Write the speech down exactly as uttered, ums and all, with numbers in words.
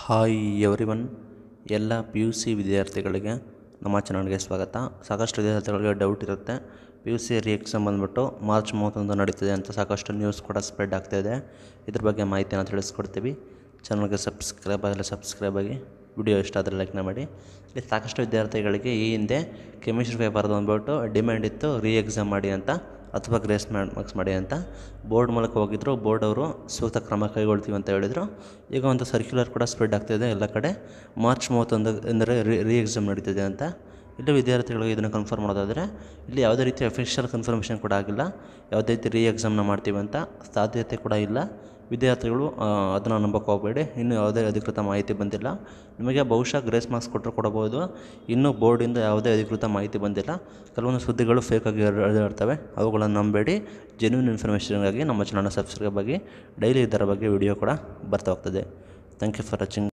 Hi everyone, ಎಲ್ಲ P U C ವಿದ್ಯಾರ್ಥಿಗಳಿಗೆ ನಮ್ಮ ಚಾನಲ್ಗೆ ಸ್ವಾಗತ. ಸಾಕಷ್ಟು ವಿದ್ಯಾರ್ಥಿಗಳಿಗೆ ಡೌಟ್ ಇರುತ್ತೆ. P U C re exam ಬಂದುಬಿಟ್ಟು ಮಾರ್ಚ್ ಮೂವತ್ತೊಂದು ನಡೀತಿದೆ ಅಂತ ಸಾಕಷ್ಟು ನ್ಯೂಸ್ ಕೂಡ ಸ್ಪ್ರೆಡ್ ಆಗ್ತಾಯಿದೆ. ಇದ್ರ ಬಗ್ಗೆ ಮಾಹಿತಿಯನ್ನು ತಿಳಿಸ್ಕೊಡ್ತೀವಿ. ಚಾನಲ್ಗೆ ಸಬ್ಸ್ಕ್ರೈಬ್ ಆಗಲಿ ಸಬ್ಸ್ಕ್ರೈಬ್ ಆಗಿ, ವಿಡಿಯೋ ಇಷ್ಟ ಆದರೆ ಲೈಕ್ನ ಮಾಡಿ. ಇಲ್ಲಿ ಸಾಕಷ್ಟು ವಿದ್ಯಾರ್ಥಿಗಳಿಗೆ ಈ ಹಿಂದೆ ಕೆಮಿಸ್ಟ್ರಿ ಪೇಪರ್ದು ಅಂದ್ಬಿಟ್ಟು ಡಿಮ್ಯಾಂಡ್ ಇತ್ತು, ರೀ ಎಕ್ಸಾಮ್ ಮಾಡಿ ಅಂತ ಅಥವಾ ಗ್ರೇಸ್ ಮಾರ್ಕ್ಸ್ ಮಾಡಿ ಅಂತ. ಬೋರ್ಡ್ ಮೂಲಕ ಹೋಗಿದ್ರು. ಬೋರ್ಡ್ ಅವರು ಸೂಕ್ತ ಕ್ರಮ ಕೈಗೊಳ್ತೀವಿ ಅಂತ ಹೇಳಿದರು. ಈಗ ಒಂದು ಸರ್ಕ್ಯುಲರ್ ಕೂಡ ಸ್ಪ್ರೆಡ್ ಆಗ್ತಾಯಿದೆ ಎಲ್ಲ ಕಡೆ, ಮಾರ್ಚ್ ಮೂವತ್ತೊಂದು ಅಂದರೆ ರೀ ರೀ ಎಕ್ಸಾಮ್ ನಡೀತಿದೆ ಅಂತ. ಇಲ್ಲಿ ವಿದ್ಯಾರ್ಥಿಗಳಿಗೆ ಇದನ್ನು ಕನ್ಫರ್ಮ್ ಮಾಡೋದಾದರೆ ಇಲ್ಲಿ ಯಾವುದೇ ರೀತಿ ಅಫಿಷಿಯಲ್ ಕನ್ಫರ್ಮೇಷನ್ ಕೂಡ ಆಗಿಲ್ಲ. ಯಾವುದೇ ರೀತಿ ರೀ ಎಕ್ಸಾಮ್ನ ಮಾಡ್ತೀವಿ ಅಂತ ಸಾಧ್ಯತೆ ಕೂಡ ಇಲ್ಲ. ವಿದ್ಯಾರ್ಥಿಗಳು ಅದನ್ನು ನಂಬಕ್ಕೆ ಹೋಗಬೇಡಿ. ಇನ್ನೂ ಯಾವುದೇ ಅಧಿಕೃತ ಮಾಹಿತಿ ಬಂದಿಲ್ಲ. ನಿಮಗೆ ಬಹುಶಃ ಗ್ರೇಸ್ ಮಾರ್ಕ್ಸ್ ಕೊಟ್ಟರು ಕೊಡಬಹುದು. ಇನ್ನೂ ಬೋರ್ಡಿಂದ ಯಾವುದೇ ಅಧಿಕೃತ ಮಾಹಿತಿ ಬಂದಿಲ್ಲ. ಕೆಲವೊಂದು ಸುದ್ದಿಗಳು ಫೇಕಾಗಿ ಹರಡ್ತವೆ, ಅವುಗಳನ್ನು ನಂಬೇಡಿ. ಜೆನ್ಯೂನ್ ಇನ್ಫಾರ್ಮೇಷನ್ಗಾಗಿ ನಮ್ಮ ಚಾನಲ್ನ ಸಬ್ಸ್ಕ್ರೈಬ್ ಆಗಿ. ಡೈಲಿ ಇದರ ಬಗ್ಗೆ ವಿಡಿಯೋ ಕೂಡ ಬರ್ತಾ ಹೋಗ್ತದೆ. Thank you for watching.